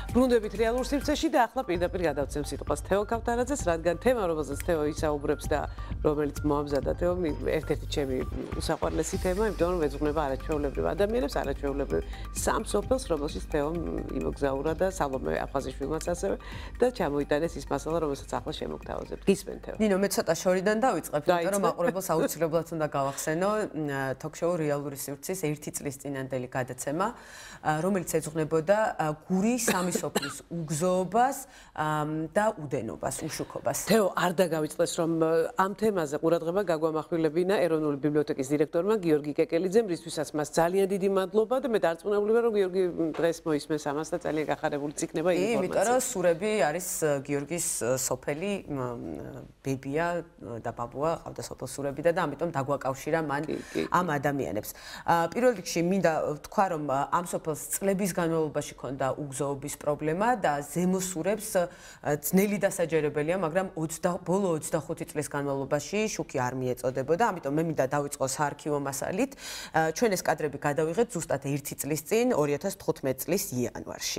ბრუნდებით რეალურ სივრცეში და ახლა პირდაპირ გადავცემ სიტყვას თეო ქავთარაძეს, რადგან თემა, რომელზეც თეო ისაუბრებს და რომელიც მოამზადა თეო, ერთ-ერთი ჩემი უსაყვარლესი თემა, იმიტომ რომ ეძღვნება არაჩვეულებრივ ადამიანებს, არაჩვეულებრივ სამ სოფელს, რომელშიც თეო იმოგზაურა და სალომე აფხაზიშვილმაც ასევე და ჩამოიტანეს ის მასალა, რომელსაც ახლა შემოგთავაზებთ. გისმენ თეო. ნინო, მე ცოტა შორიდან დავიწყებ, იმიტომ რომ მაყურებელს აუცილებლად უნდა გავახსენო თოქ-შოუ რეალური სივრცის 1 წლის წინანდელი გადაცემა, რომელიც ეძღვნებოდა გურის სამი სოფლის უგზოობას და უდენობას, უშუქობას. თეო, არ დაგავიწყდეს, რომ ამ თემაზე ყურადღება გაგვამახვილებინა ეროვნული ბიბლიოთეკის დირექტორმა გიორგი კეკელიძემ, რისთვისაც მას ძალიან დიდი მადლობა და მე დარწმუნებული ვარ, რომ გიორგი დღეს მოისმენს ამას და ძალიან გახარებულიც იქნება ინფორმაცია. იმიტომ რომ სურები არის გიორგის სოფელი, ბებია და ბაბუა, ყავდა სოფელ სურები და ამიტომ დაგვაკავშირა მან ამ ადამიანებს. პირველ რიგში მინდა ვთქვა, რომ ამ სოფელს წლების განმავლობაში ჰქონდა უგზოობის პრობლემა და ზემო სურებს ძნელი დასაჯერებელია, მაგრამ ბოლო 25 წლის განმავლობაში შუქი არ მიეწოდებოდა, ამიტომ მე მინდა დავიწყო საარქივო მასალით. ჩვენ ეს კადრები გადავიღეთ ზუსტად 1 წლის წინ, 2015 წლის იანვარში.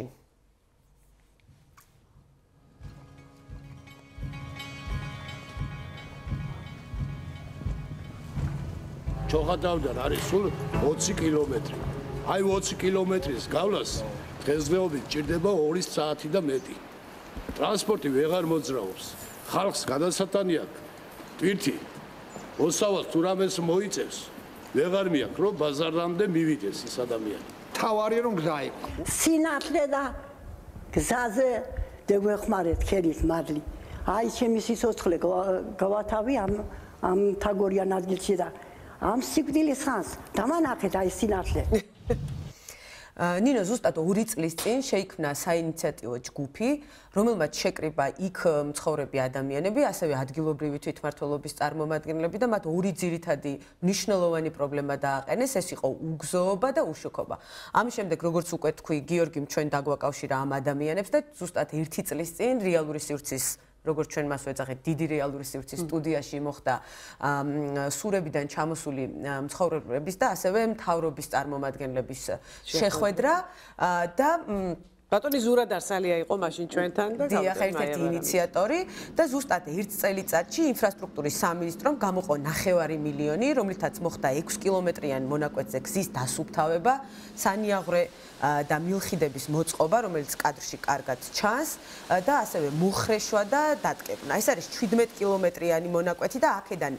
ჩოხატავდან არის სულ 20 კილომეტრი. აი 20 კილომეტრის გავლას დღესდღეობით ჭირდება 2 საათი და მეტი. ტრანსპორტი ვეღარ მოძრაობს. ხალხს გადასატანი აქვს. ტვირთი მოსავალს თუ რამეს მოიწევს, ვეღარ მიაქვს რომ ბაზარამდე მივიდეს ის ადამიანი. თავარი რომ გზა იყო. სინათლე და გზაზე დეგვეხმარეთ ქერის მადლი. აი ჩემი სიცოცხლე გავათავი ამ თაგორიან ადგილში და ამ სიკვდილის ხანს დამანახეთ აი სინათლე. ნინო, ზუსტად 2 წლის წინ შეიქმნა საინიციატივო ჯგუფი, რომელმაც შეკრიბა იქ მცხოვრები ადამიანები, ასევე ადგილობრივი თვითმმართველობის წარმომადგენლები და მათ ორი ძირითადი მნიშვნელოვანი პრობლემა დააყენეს, ეს იყო უგზოობა და უშუქობა. ამის შემდეგ, როგორც უკვე თქვი, გიორგიმ ჩვენ დაგვაკავშირა ამ ადამიანებს და ზუსტად 1 წლის წინ რეალური სივრცის როგორც ჩვენ მას ვეძახით, დიდი რეალური სივრცის სტუდიაში მოხდა სურებიდან ჩამოსული მცხოვრებლების და ასევე მთავრობის წარმომადგენლების შეხვედრა და ბატონი ზურად არსალია იყო მაშინ ჩვენთან და დიახ, ერთ-ერთი ინიციატორი და ზუსტად 1 წელიწადში ინფრასტრუქტურის სამინისტრომ გამოყო 9 მილიონი, რომლითაც მოხდა 6 კილომეტრიან მონაკვეთზე გზის დასუფთავება, სანიაღვრე და მილხიდების მოწყობა, რომელიც კადრში კარგად ჩანს და ასევე მოხრეშვა და დატკეპნა. ეს არის 17 კილომეტრიანი მონაკვეთი და აქედან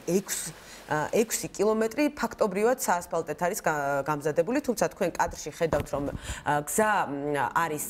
6 კილომეტრი ფაქტობრივად საასფალტეთ არის გამზადებული, თუმცა თქვენ კადრში ხედავთ, რომ გზა არის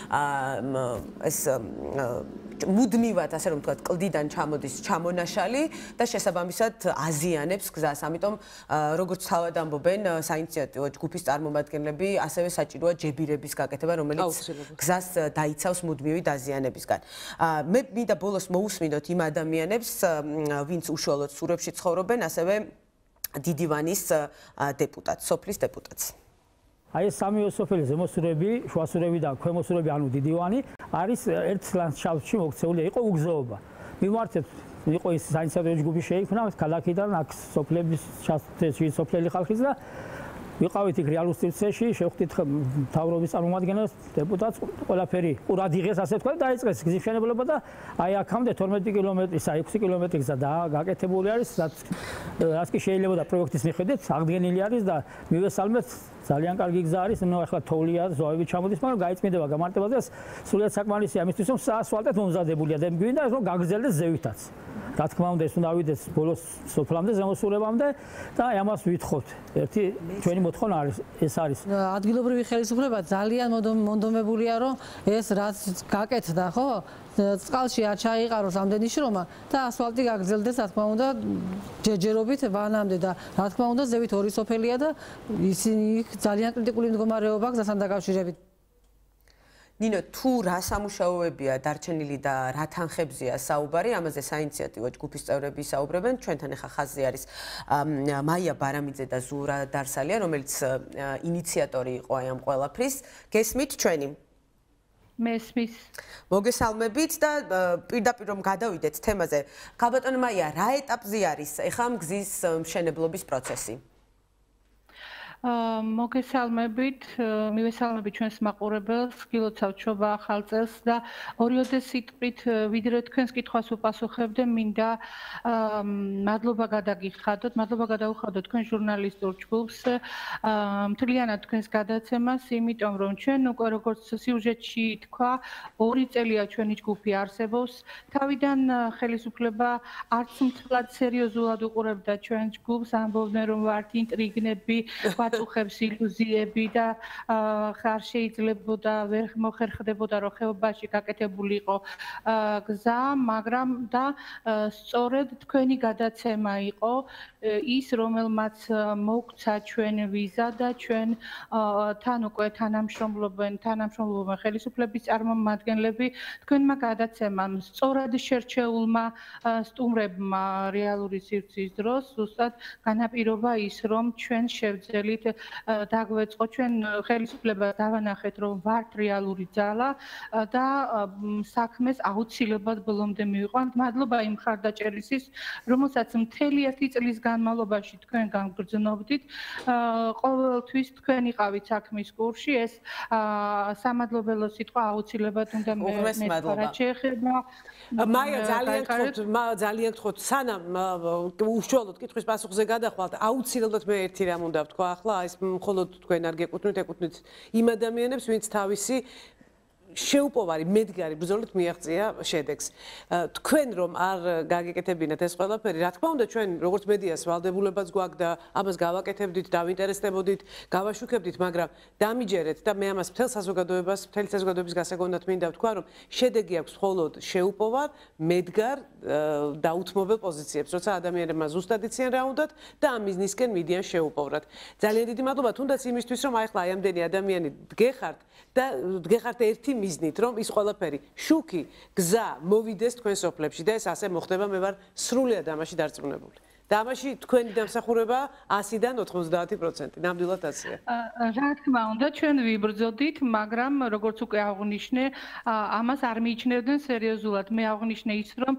ეს მუდმივად, ასე რომ ვთქვათ, კლდიდან ჩამოდის ჩამონაშალი და შესაბამისად აზიანებს გზას. ამიტომ როგორც თავად ამბობენ საინიციატივო ჯგუფის წარმომადგენლები, ასევე საჭიროა ჯებირების გაკეთება, რომელიც გზას დაიცავს მუდმივი დაზიანებისგან. მე მინდა ბოლოს მოусმინოთ იმ ადამიანებს, ვინც უშუალოდ სურებში ცხოვრობენ, ასევე დიდივანის დეპუტატს, სოფლის დეპუტატს. აი ეს სამი სოფელი, ზემო სურები, შუა სურები და ქვემო სურები, ანუ დიდივანი არის ერთ ლანდშაფტში მოქცეული, იყო უგზოობა. მივმართეთ, იყო ის საინიციატივო ჯგუფი შეიქმნა ქალაქიდან, აქ სოფლების სოფლელი ხალხის და ვიყავით იქ რეალურ სივრცეში, შევხვდით მთავრობის წარმომადგენლებს, დეპუტატს, ყველაფერი ყურად იღეს, ასე თქვა, დაიწყეს გზის მშენებლობა და აი აქამდე 12 კილომეტრის, 6 კილომეტრი გზა გაკეთებული არის, რაც კი შეიძლება და პროექტის მიხედვით აღდგენილი არის და მივესალმეთ, ძალიან კარგი გზა არის, ნუ ახლა თოვლია, ზღვები ჩამოდის, მაგრამ გაიწმინდება გამარტებაზე, სულიად საკმარისია ამისთვის, რომ საასფალტეთ მომზადებულია და გვინდა რომ გაგრძელდეს ზევითაც. რა თქმა უნდა, ეს უნდა ავიდეს ბოლოს სოფლამდე, ზემო სურებამდე და ამას ვითხოვთ. ერთი ჩვენი მოთხოვნა არის, ეს არის. ადგილობრივი ხელისუფლება ძალიან მონდომებულია, რომ ეს რაც გაკეთდა, ხო? წყალში არ ჩაიყაროს ამდენი შრომა და ასფალტი გაგრძელდეს, რა თქმა უნდა, ჯერჯერობით ვანამდე და რა თქმა უნდა, ზევით ორი სოფელია და ისინი ძალიან კრიტიკული მდგომარეობა გზასთან დაკავშირებით. ნინო, თუ რა სამუშაოებია დარჩენილი და რა თანხებზეა საუბარი, ამაზე საინიციატივო ჯგუფის წევრები საუბრებენ. ჩვენთან ახლა ხაზზე არის მაია ბარამიძე და ზურა დარსალია, რომელიც ინიციატორი იყო აი ამ ყველაფრის. გესმით ჩვენი? მესმის. მოგესალმებით და პირდაპირ რომ გადავიდეთ თემაზე. ქალბატონო მაია, რა ეტაპზე არის ეხლა მგზის მშენებლობის პროცესი? მოგესალმებით, მივესალმებით ჩვენს მაყურებელს, გილოცავთ შობა ახალ წელს და ორიოდე სიტყვით ვიდრე თქვენს კითხვას უპასუხებდე, მინდა მადლობა გადაგიხადოთ, მადლობა გადაუხადოთ თქვენ ჟურნალისტურ ჯგუფს, მთლიანად თქვენს გადაცემას, იმიტომ რომ ჩვენ უკვე როგორც სიუჟეტში თქვა, 2 წელია ჩვენი ჯგუფი არსებობს. თავიდან ხელისუფლება არც მთლად სერიოზულად უყურებდა ჩვენ ჯგუფს, ამბობდნენ რომ ვართ ინტრიგნები, ვაწუხებს ილუზიები და არ შეიძლებოდა ვერ მოხერხდებოდა რომ ხეობაში გაკეთებული იყო გზა, მაგრამ და სწორედ თქვენი გადაცემა იყო ის, რომელმაც მოგცა ჩვენ ვიზა და ჩვენ თან უკვე თანამშრომლობენ ხელისუფლების წარმომადგენლები, თქვენმა გადაცემამ სწორად შერჩეულმა სტუმრებმა რეალური სივრცის დროს ზუსტად განაპირობა ის, რომ ჩვენ შევძელით დაგვეწყო ჩვენ ხელისუფლებას დავანახეთ, რომ ვართ რეალური ძალა და საქმეს აუცილებლად ბოლომდე მივიყვანთ. მადლობა იმ მხარდაჭერისთვის, რომელსაც მთელი 1 წლის განმავლობაში თქვენ გაგრძნობდით. ყოველთვის თქვენ იყავით საქმის კურსში, ეს სამადლობელო სიტყვა აუცილებლად უნდა მეცხრა შეეხება. მაია ძალიან გთხოვთ, სანამ უშუალოდ კითხვის პასუხზე გადახვალთ, აუცილებლად მე ერთი რამ უნდა ვთქვა ახლა, ეს მხოლოდ თქვენ არ გეკუთვნით, ეკუთვნით იმ ადამიანებს, ვინც თავისი შეუპოვარი მედგარი ბრძოლით მიაღწია შედეგს. თქვენ რომ არ გაგეკეთებინათ ეს ყველაფერი, რა თქმა უნდა, ჩვენ როგორც მედიას ვალდებულებაც გვაქვს და ამას გავაკეთებდით, დავინტერესდებოდით, გავაშუქებდით, მაგრამ დამიჯერეთ და მე ამას მთელი საზოგადოების გასაგონად მინდა ვთქვა, რომ შედეგი აქვს მხოლოდ შეუპოვარ, მედგარ და უთმობელ პოზიციებს, როცა ადამიანებმა ზუსტად იციან რა უნდათ და ამ მიზნისკენ მიდიან შეუპოვრად. ძალიან დიდი მადლობა თუნდაც იმისთვის, რომ აი ახლა აი ამდენი ადამიანი დგეხართ და დგეხართ ერთი მიზნით, რომ ის ყველაფერი შუქი, გზა მოვიდეს თქვენ სოფლებში და ეს ასე მოხდება, მე ვარ სრულიად ამაში დარწმუნებული. და ამაში თქვენი დამსახურება 100-დან 90%. ნამდვილად ასეა. რა თქმა უნდა, ჩვენ ვიბრძოდით, მაგრამ როგორც უკვე აღვნიშნე, ამას არ მიიჩნევდნენ სერიოზულად. მე აღვნიშნე ის, რომ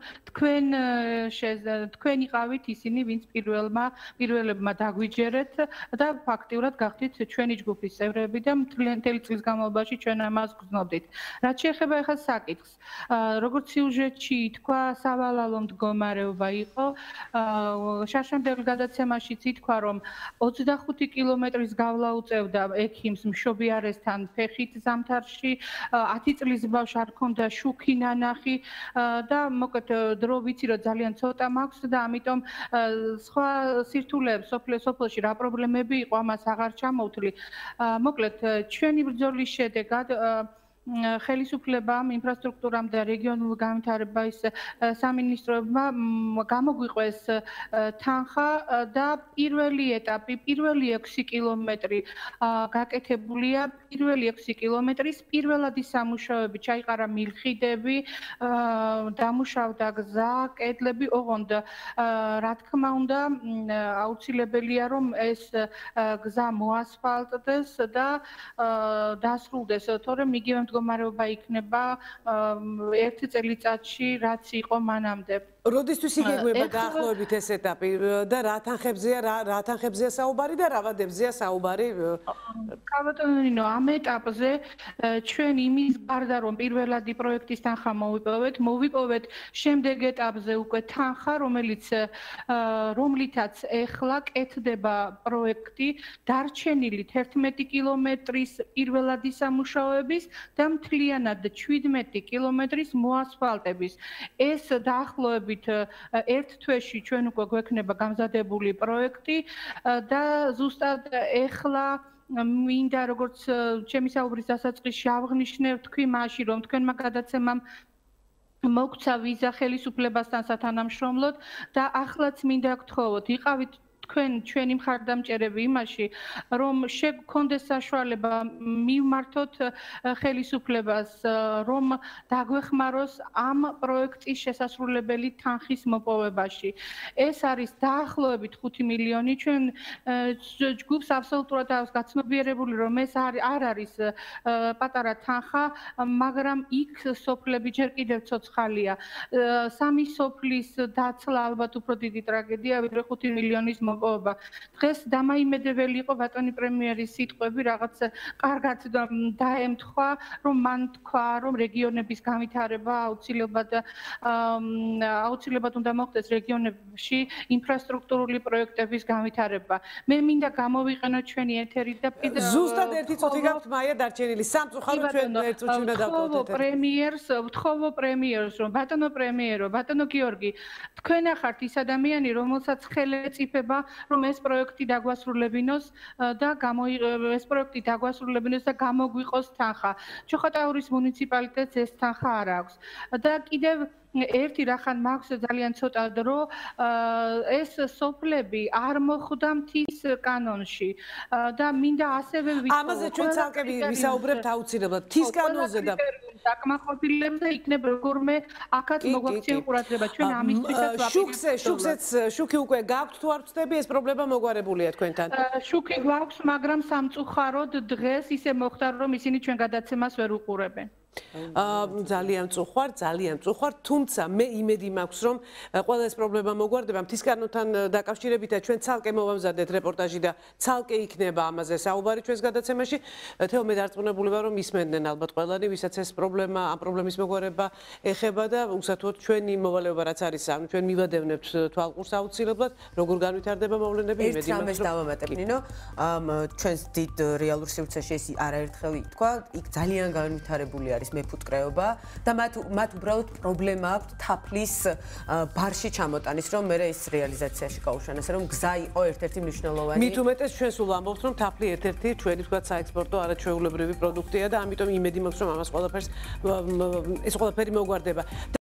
თქვენ იყავით ისინი, ვინც პირველებმა დაგვიჯერეთ და ფაქტიურად გახდით ჩვენი ჯგუფის წევრები და მთელი წლის განმავლობაში ჩვენ ამას გრძნობდით. რაც შეეხება ახლა საკითხს, როგორც სიუჟეტში თქვა, სავალალო მდგომარეობა იყო. შარშემდელ გადაცემაშიც ითქვა, რომ 25 კილომეტრის გავლა უწევდა ექიმს მშობიარესთან ფეხით ზამთარში, 10 წლის ბავშვს არ ჰქონდა შუქი ნანახი და მოკლედ დრო ვიცი რომ ძალიან ცოტა მაქვს და ამიტომ სხვა სირთულეებს სოფელში რა პრობლემები იყო, ამას აღარ ჩამოვთვლი. მოკლედ ჩვენი ბრძოლის შედეგად ხელისუფლებამ, ინფრასტრუქტურამ და რეგიონულ განვითარების სამინისტროებმა გამოგვიყვეს თანხა და პირველი ეტაპი, პირველი 6 კილომეტრი გაკეთებულია. პირველი 6 კილომეტრის პირველადი სამუშაოები ჩაიყარა მილხიდები, დამუშავდა გზა, კედლები, ოღონდ რა თქმა უნდა, აუცილებელია რომ ეს გზა მოასფალტდეს და დასრულდეს, თორემ იგივე მდგომარეობა იქნება 1 წელიწადში, რაც იყო მანამდე. როდისთვის იგეგმება დაახლოებით ეს ეტაპი და რა თანხებზეა საუბარი და რა ვადებზეა საუბარი? კაბატონინო, ამ ეტაპზე ჩვენ იმის გარდა რომ პირველადი პროექტის თანხა მოვიპოვეთ, შემდეგ ეტაპზე უკვე თანხა, რომლითაც ეხლა კეთდება პროექტი დარჩენილი 11 კილომეტრის პირველადი სამუშაოების და მთლიანად 17 კილომეტრის მოასფალტების. ეს დაახლოებით 1 თვეში ჩვენ უკვე გვექნება გამზადებული პროექტი და ზუსტად ეხლა მინდა როგორც ჩემი საუბრის დასაწყისში აღვნიშნე, თქვი მაშინ რომ თქვენმა გადაცემამ მოგცა ვიზა ხელისუფლებასთან სათანამშრომლოდ და ახლაც მინდა გთხოვოთ, იყავით ჩვენი მხარდამჭერები იმაში, რომ შეგქონდეს საშუალება მივმართოთ ხელისუფლებას, რომ დაგვეხმაროს ამ პროექტის შესასრულებელი თანხის მოპოვებაში. ეს არის დაახლოებით 5 მილიონი. ჩვენ ჯგუფს აბსოლუტურად აქვს გაცნობიერებული, რომ ეს არ არის პატარა თანხა, მაგრამ იქ სოფლები ჯერ კიდევ ცოცხალია. 3 სოფლის დაცლა ალბათ უფრო დიდი ტრაგედია, ვიდრე 5 მილიონის მოპოვება. დღეს დამაიმედებელი იყო ბატონი პრემიერის სიტყვები, რაღაც კარგად დაემთხვა, რომ მან თქვა, რომ რეგიონების განვითარება აუცილებლად უნდა მოხდეს რეგიონებში ინფრასტრუქტურული პროექტების განვითარება. მე მინდა გამოვიყენო ჩვენი ეთერი და ზუსტად ერთი წუთი გაქვთ მაია დარჩენილი. სამწუხაროდ ჩვენ ერთ წუთში უნდა დავტოვოთ ეთერი. ვთხოვო პრემიერს, რომ ბატონო პრემიერო, ბატონო გიორგი, თქვენ ახართ ის ადამიანი, რომელსაც ხელი ეწიფება, რომ ეს პროექტი დაგვასრულებინოს და ეს პროექტი დაგვასრულებინოს და გამოგვიყოს თანხა. ჩოხატაურის მუნიციპალიტეტს ეს თანხა არ აქვს. და კიდევ ერთი რახან მაქვს ძალიან ცოტა დრო, ეს სოფლები არ მოხვდა მთის კანონში და მინდა ასევე ვიტყო. ამაზე ჩვენ ცალკე ვისაუბრებთ აუცილებლად. მთის კანონზე და საკმაყოფილებზე იქნებ როგორმე აქაც მოგვაქცია ყურადღება. ჩვენ ამისთვისაც შუქს შუქი უკვე გაქვთ თუ არ ვწდები ეს პრობლემა მოგვარებულია თქვენთან? შუქი გვაქვს, მაგრამ სამწუხაროდ დღეს ისე მოხდა, რომ ისინი ჩვენ გადაცემას ვერ უყურებენ. ძალიან წუხვარ, თუმცა მე იმედი მაქვს, რომ ყველა ეს პრობლემა მოგვარდება. მთის კანონთან დაკავშირებითაც ჩვენ ცალკე მოვამზადეთ რეპორტაჟი და ცალკე იქნება ამაზე საუბარი ჩვენს გადაცემაში. თეო, მე დარწმუნებული ვარ, რომ ისმენდნენ ალბათ ყველანი, ვისაც ეს პრობლემა, ამ პრობლემის მოგვარება ეხება და უსათუოდ ჩვენი მოვალეობა რაც არის, ანუ ჩვენ მივადევნებთ თვალყურს აუცილებლად, როგორ განვითარდება მოვლენები, იმედი მაქვს, რომ დავამატებ, ნინო, ჩვენს დიდ რეალურ სივრცეში ეს არაერთხელ ითქვა, იქ ძალიან განვითარებული არის მეფუტკრეობა და მათ უბრალოდ პრობლემა აქვს თაფლის ბარში ჩამოტანის, რომ მე ეს რეალიზაციაში გაუშვანეს, რომ გზა იყო ერთ-ერთი მნიშვნელოვანი. მით უმეტეს ჩვენ სულ ვამბობთ, რომ თაფლი ერთ-ერთი ჩვენი თქვა საექსპორტო არაჩვეულებრივი პროდუქტია და ამიტომ იმედი მაქვს, რომ ამას ყველაფერს ეს ყველაფერი მოგვარდება.